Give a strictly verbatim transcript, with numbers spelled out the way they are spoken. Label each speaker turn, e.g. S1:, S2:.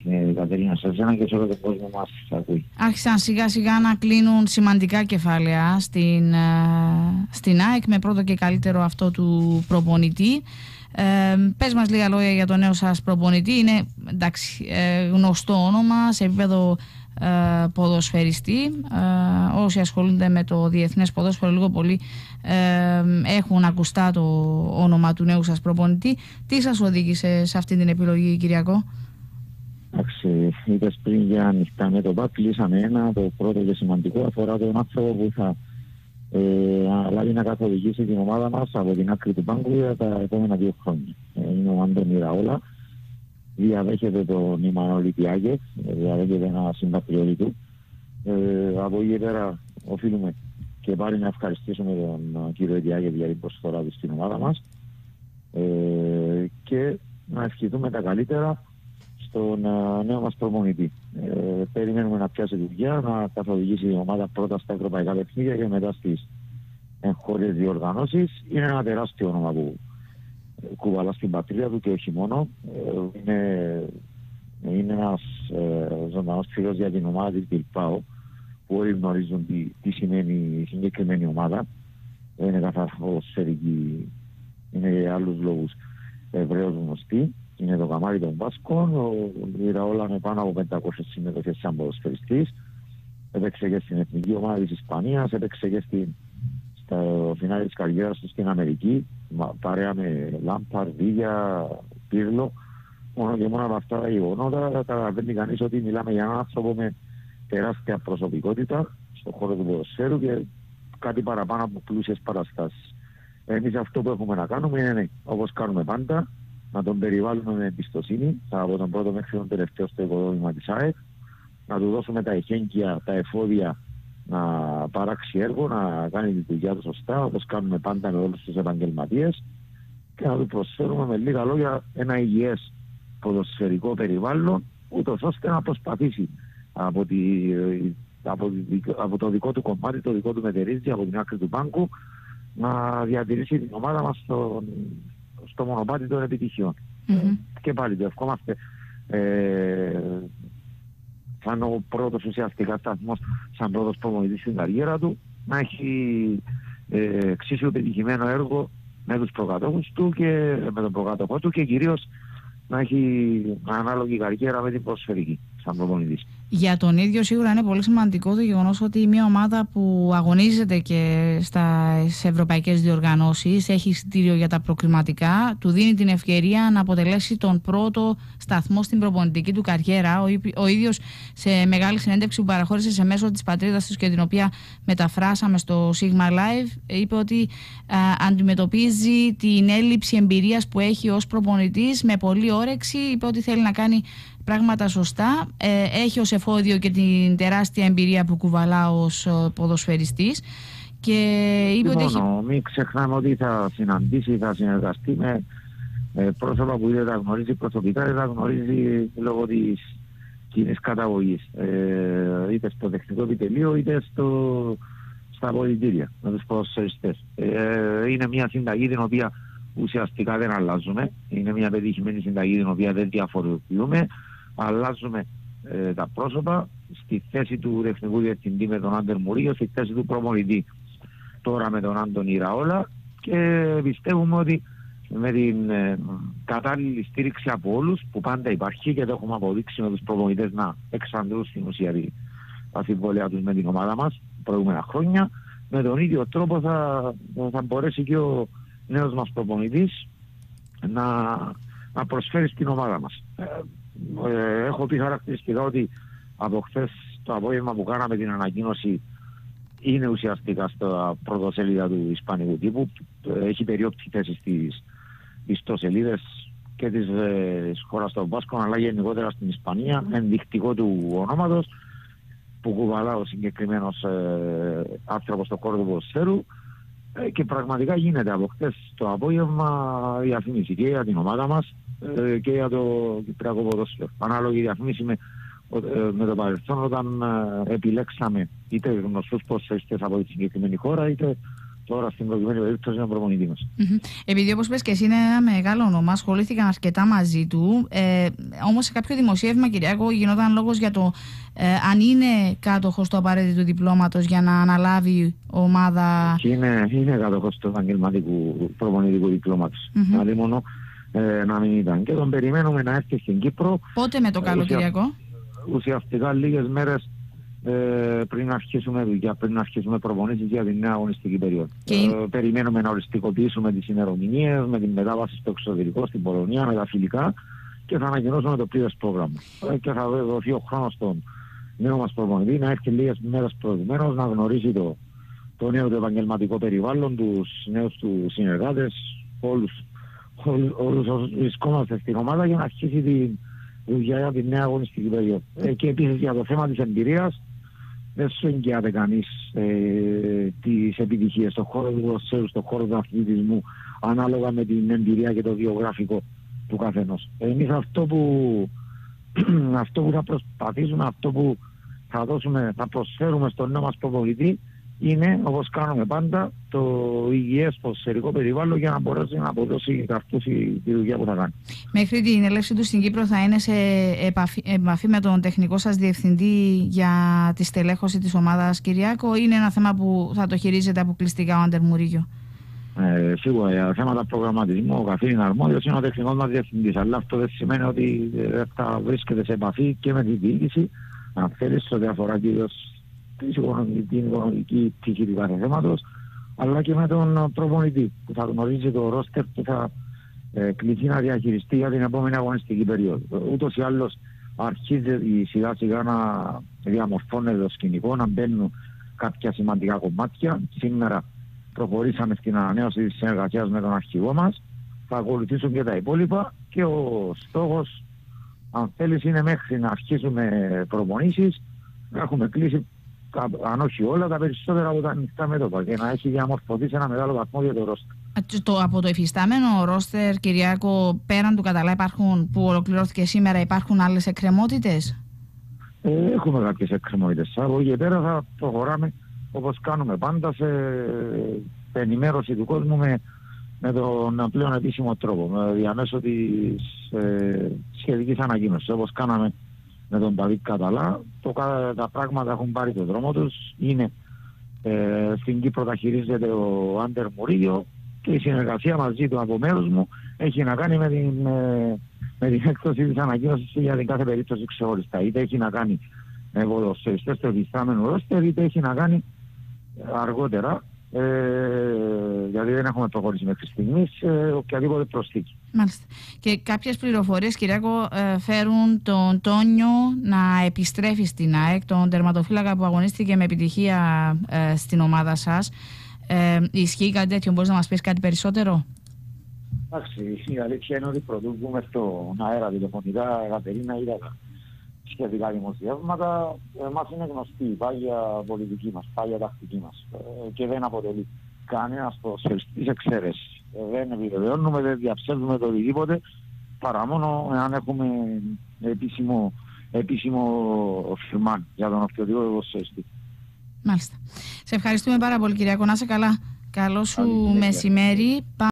S1: ε, Κατερίνα, σε εσένα και σε όλο τον κόσμο μας ακούει.
S2: Άρχισαν σιγά σιγά να κλείνουν σημαντικά κεφάλαια στην, στην ΑΕΚ, με πρώτο και καλύτερο αυτό του προπονητή. Ε, πες μας λίγα λόγια για τον νέο σας προπονητή. Είναι εντάξει, ε, γνωστό όνομα σε επίπεδο ε, ποδοσφαιριστή. Ε, όσοι ασχολούνται με το διεθνές ποδόσφαιρο λίγο πολύ ε, έχουν ακουστά το όνομα του νέου σας προπονητή. Τι σας οδήγησε σε αυτή την επιλογή, Κυριακό?
S1: Εντάξει, είπες πριν για ανοιχτά μέτωπα, κλείσαμε ένα. Το πρώτο και σημαντικό αφορά τον άνθρωπο που θα ε, αναλάβει να καθοδηγήσει την ομάδα μας από την άκρη του πάγκου για τα επόμενα δύο χρόνια. Ε, είναι ο Άντων Ιραόλα. Διαδέχεται τον Ιμανόλη Τιάγε, διαδέχεται ένα συμπατριώτη του. Ε, από εκεί πέρα οφείλουμε και πάλι να ευχαριστήσουμε τον κύριο Τιάγε για την προσφορά του στην ομάδα μας ε, και να ευχηθούμε τα καλύτερα στον uh, νέο μας προπονητή. Ε, περιμένουμε να πιάσει δουλειά, να καθοδηγήσει η ομάδα πρώτα στα ευρωπαϊκά παιχνίδια και μετά στις εγχώριες διοργανώσεις. Είναι ένα τεράστιο όνομα που κουβαλά στην πατρίδα του και όχι μόνο. Ε, είναι, είναι ένας ε, ζωντανός φίλος για την ομάδα της Μπιλμπάο, που όλοι γνωρίζουν τι, τι σημαίνει η συγκεκριμένη ομάδα. Είναι καθαρό σφαιρική, είναι για άλλους λόγους Εβραίος γνωστή. Είναι το καμάρι των Βάσκων, ο Ιραόλα με πάνω από πεντακόσιες συμμετοχές σαν ποδοσφαιριστής. Έπαιξε και στην εθνική ομάδα της Ισπανίας, έπαιξε και στην, στο φινάλι της καριέρας του στην Αμερική, παρέα με Λάμπαρ, Βίγια, Πύρλο. Μόνο και μόνο από αυτά τα γεγονότα καταλαβαίνει κανείς ότι μιλάμε για έναν άνθρωπο με τεράστια προσωπικότητα στον χώρο του ποδοσφαίρου και κάτι παραπάνω από πλούσιες παραστάσεις. Εμείς αυτό που έχουμε να κάνουμε είναι, όπως κάνουμε πάντα, να τον περιβάλλουμε με εμπιστοσύνη από τον πρώτο μέχρι τον τελευταίο στο οικοδόμημα της ΑΕΚ, να του δώσουμε τα εχέγγυα, τα εφόδια να παράξει έργο, να κάνει τη δουλειά του σωστά, όπως κάνουμε πάντα με όλους τους επαγγελματίες, και να του προσφέρουμε με λίγα λόγια ένα υγιές ποδοσφαιρικό περιβάλλον, ούτως ώστε να προσπαθήσει από, τη, από, τη, από το δικό του κομμάτι, το δικό του μετερίζει, από την άκρη του πάγκου, να διατηρήσει την ομάδα μας στο, στο μονοπάτι των επιτυχιών. Mm-hmm. Και πάλι το ευχόμαστε ε, σαν ο πρώτος ουσιαστικά σταθμός, σαν πρώτος προπονητής στην καριέρα του, να έχει ε, εξίσου επιτυχημένο έργο με τους προκατόχους του και με τον προκατόχο του, και κυρίως να έχει ανάλογη καριέρα με την ποδοσφαιρική σαν προπονητής.
S2: Για τον ίδιο σίγουρα είναι πολύ σημαντικό το γεγονός ότι μια ομάδα που αγωνίζεται και στις ευρωπαϊκές διοργανώσεις, έχει εισιτήριο για τα προκριματικά, του δίνει την ευκαιρία να αποτελέσει τον πρώτο σταθμό στην προπονητική του καριέρα. Ο, ο ίδιος σε μεγάλη συνέντευξη που παραχώρησε σε μέσο της πατρίδας του και την οποία μεταφράσαμε στο Sigma Live, είπε ότι α, αντιμετωπίζει την έλλειψη εμπειρίας που έχει ως προπονητής με πολλή όρεξη. Είπε ότι θέλει να κάνει πράγματα σωστά, ε, έχει ως εφόδιο και την τεράστια εμπειρία που κουβαλά ως ποδοσφαιριστής, και είπε
S1: λοιπόν,
S2: ότι έχει...
S1: Μην ξεχνάμε ότι θα συναντήσει, θα συνεργαστεί με ε, πρόσωπα που είτε τα γνωρίζει προσωπικά είτε τα γνωρίζει λόγω της κοινής καταγωγής, ε, είτε στο τεχνικό επιτελείο είτε στο, στα πολιτήρια με τους ποδοσφαιριστές. Ε, είναι μια συνταγή την οποία ουσιαστικά δεν αλλάζουμε, είναι μια πετυχημένη συνταγή την οποία δεν διαφοροποιούμε. Αλλάζουμε ε, τα πρόσωπα στη θέση του τεχνικού διευθυντή με τον Άντερ Μουρίγιο, στη θέση του προπονητή τώρα με τον Άντων Ιραόλα, και πιστεύουμε ότι με την ε, κατάλληλη στήριξη από όλους που πάντα υπάρχει, και το έχουμε αποδείξει με τους προπονητές να εξαντλούν στην ουσία τα συμβόλαια τους με την ομάδα μας προηγούμενα χρόνια, με τον ίδιο τρόπο θα, θα μπορέσει και ο νέος μας προπονητής να, να προσφέρει στην ομάδα μας. Ε, ε, έχω πει χαρακτηριστικά ότι από χθες το απόγευμα που κάναμε την ανακοίνωση είναι ουσιαστικά στα πρωτοσέλιδα του ισπανικού τύπου. Έχει περιόπτη θέση στις ιστοσελίδες και της ε, χώρας των Βάσκων, αλλά γενικότερα στην Ισπανία, ενδεικτικό του ονόματος που κουβαλά ο συγκεκριμένος ε, άνθρωπος στον χώρο του ποδοσφαίρου. Ε, και πραγματικά γίνεται από χτες το απόγευμα διαφήμιση και για την ομάδα μας ε, και για το κυπριακό ποδόσφαιρο. Ανάλογη διαφήμιση με, ε, με το παρελθόν, όταν ε, επιλέξαμε είτε γνωστούς ποδοσφαιριστές από τη συγκεκριμένη χώρα είτε Τώρα στην προηγούμενη περίπτωση είναι ο προπονητής μας.
S2: Mm-hmm. Επειδή όπως πες και εσύ είναι ένα μεγάλο όνομα, ασχολήθηκαν αρκετά μαζί του. Ε, όμως σε κάποιο δημοσίευμα, Κυριάκο, γινόταν λόγος για το ε, αν είναι κάτοχος του απαραίτητου διπλώματος για να αναλάβει ομάδα.
S1: Και είναι, είναι κάτοχος του επαγγελματικού προπονητικού διπλώματος. Mm-hmm. Δηλαδή μόνο ε, να μην ήταν. Και τον περιμένουμε να έρθει στην Κύπρο.
S2: Πότε με το καλοκαιριακό?
S1: Ουσιαστικά λίγες μέρες ε, πριν αρχίσουμε δουλειά, πριν αρχίσουμε προπονήσεις για την νέα αγωνιστική περίοδο. Και... Ε, περιμένουμε να οριστικοποιήσουμε τις ημερομηνίες με την μετάβαση στο εξωτερικό, στην Πολωνία, με τα φιλικά και θα ανακοινώσουμε το πλήρες πρόγραμμα. Ε, και θα δοθεί ο χρόνος στον νέο μας προπονητή να έρθει λίγες μέρες προηγουμένως, να γνωρίσει το, το νέο του επαγγελματικό περιβάλλον, τους νέους του συνεργάτες, όλους, ό, όλους όσους βρισκόμαστε στην ομάδα για να αρχίσει την δουλειά για την νέα αγωνιστική περίοδο. Ε, και επίσης για το θέμα της εμπειρίας, δεν σου εγγυάται κανείς ε, τις επιτυχίες στον χώρο του ποδοσφαίρου, στον χώρο του αθλητισμού, ανάλογα με την εμπειρία και το βιογραφικό του καθενός. Εμείς αυτό που, αυτό που θα προσπαθήσουμε, αυτό που θα, δώσουμε, θα προσφέρουμε στον νέο μας προπονητή είναι, όπως κάνουμε πάντα, το υγιές ποδοσφαιρικό περιβάλλον για να μπορέσει να αποδώσει καρπούση τη δουλειά που θα κάνει.
S2: Μέχρι την έλευση του στην Κύπρο θα είναι σε επαφή, επαφή με τον τεχνικό σας διευθυντή για τη στελέχωση της ομάδας, Κυριάκο, ή είναι ένα θέμα που θα το χειρίζεται αποκλειστικά ο Άντερ Μουρίγιο?
S1: Ε, σίγουρα για θέματα προγραμματισμού ο καθήλυνα αρμόδιος είναι ο τεχνικός μας διευθυντής, αλλά αυτό δεν σημαίνει ότι δεν θα βρίσκεται σε επαφή και με τη διοίκηση, αν θέλει, σε ό,τι αφορά κυρίως την οικονομική πτυχή του κάθε θέματος, αλλά και με τον προπονητή που θα γνωρίζει το ρόστερ που θα ε, κληθεί να διαχειριστεί για την επόμενη αγωνιστική περίοδο. Ούτως ή άλλως αρχίζει σιγά σιγά να διαμορφώνεται το σκηνικό, να μπαίνουν κάποια σημαντικά κομμάτια. Σήμερα προχωρήσαμε στην ανανέωση της συνεργασίας με τον αρχηγό μας, θα ακολουθήσουν και τα υπόλοιπα και ο στόχος, αν θέλεις, είναι μέχρι να αρχίσουμε προπονήσεις να έχουμε κλείσει, αν όχι όλα, τα περισσότερα από τα ανοιχτά μέτωπα και να έχει διαμορφωθεί σε ένα μεγάλο βαθμό για το ρόστερ.
S2: Το, από το υφιστάμενο ρόστερ, Κυριάκο, πέραν του Καταλά υπάρχουν, που ολοκληρώθηκε σήμερα, υπάρχουν άλλες εκκρεμότητες?
S1: Ε, έχουμε κάποιες εκκρεμότητες. Από εκεί και πέρα θα προχωράμε όπως κάνουμε πάντα σε ενημέρωση του κόσμου με, με τον πλέον επίσημο τρόπο, με διαμέσω της ε, σχετικής ανακοίνωσης, όπως κάναμε με τον Παδίκ Καταλά. Το, τα πράγματα έχουν πάρει τον δρόμο τους. Είναι ε, στην Κύπρο τα χειρίζεται ο Άντερ Μουρίγιο και η συνεργασία μαζί του από μέρους μου έχει να κάνει με την, με, με την έκδοση της ανακοίνωσης για την κάθε περίπτωση ξεχωριστά. Είτε έχει να κάνει με ποδοσφαιριστές του εφιστάμενου ρόστερ, είτε έχει να κάνει αργότερα, ε, γιατί δεν έχουμε προχωρήσει μέχρι στιγμής, ε, οποιαδήποτε προσθήκη.
S2: Μάλιστα. Και κάποιες πληροφορίες, Κυριάκο, ε, φέρουν τον Τόνιο να επιστρέφει στην ΑΕΚ, τον τερματοφύλακα που αγωνίστηκε με επιτυχία ε, στην ομάδα σας. Ε, ισχύει κάτι τέτοιο? Μπορείς να μας πεις κάτι περισσότερο?
S1: Εντάξει, η αλήθεια είναι ότι πρωτού βγούμε στον αέρα τηλεφωνικά, Κατερίνα, είδα σχετικά δημοσιεύματα. Εμάς είναι γνωστή η πάγια πολιτική μας, πάγια τακτική μας, ε, και δεν αποτελεί κανένας ποδοσφαιριστής εξαίρεση. Ε, δεν επιβεβαιώνουμε, δεν διαψεύδουμε το οτιδήποτε, παρά μόνο αν έχουμε επίσημο, επίσημο φιρμάν για τον οποιοδήποτε ποδοσφαιριστή.
S2: Μάλιστα. Σε ευχαριστούμε πάρα πολύ, Κυριάκο. Να είσαι καλά. Καλό σου μεσημέρι.